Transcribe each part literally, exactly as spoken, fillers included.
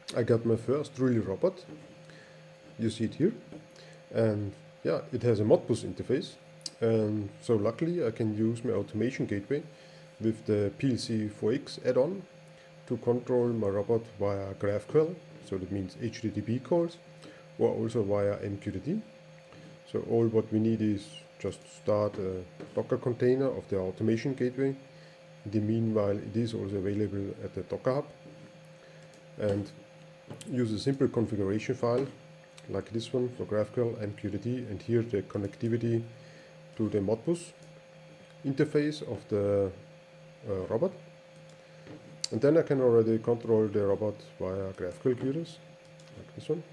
I got my first really robot. You see it here. And yeah, it has a Modbus interface. And so luckily I can use my automation gateway with the P L C four X add-on to control my robot via GraphQL. So that means H T T P calls, or also via M Q T T. So all what we need is just start a Docker container of the automation gateway. In the meanwhile, it is also available at the Docker Hub. And use a simple configuration file like this one for GraphQL, M Q T T, and here the connectivity to the Modbus interface of the uh, robot. And then I can already control the robot via GraphQL queries, like this one.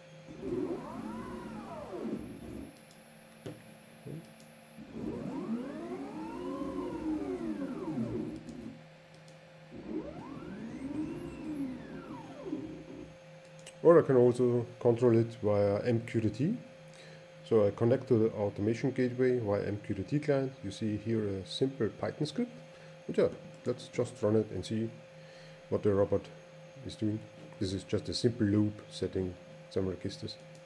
Or I can also control it via M Q T T. So I connect to the automation gateway via M Q T T client. You see here a simple Python script. But yeah, let's just run it and see what the robot is doing. This is just a simple loop setting some registers.